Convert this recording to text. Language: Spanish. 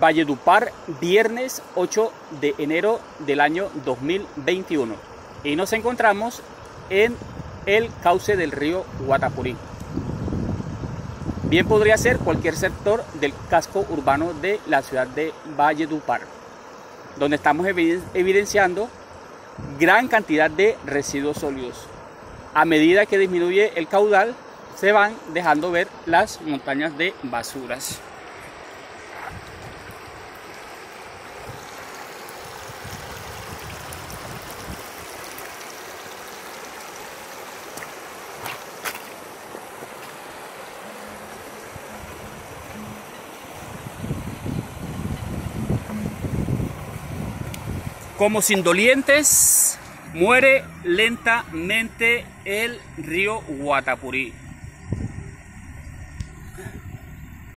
Valledupar, viernes 8 de enero del año 2021. Y nos encontramos en el cauce del río Guatapurí. Bien podría ser cualquier sector del casco urbano de la ciudad de Valledupar, donde estamos evidenciando gran cantidad de residuos sólidos. A medida que disminuye el caudal, se van dejando ver las montañas de basuras. Como sin dolientes, muere lentamente el río Guatapurí.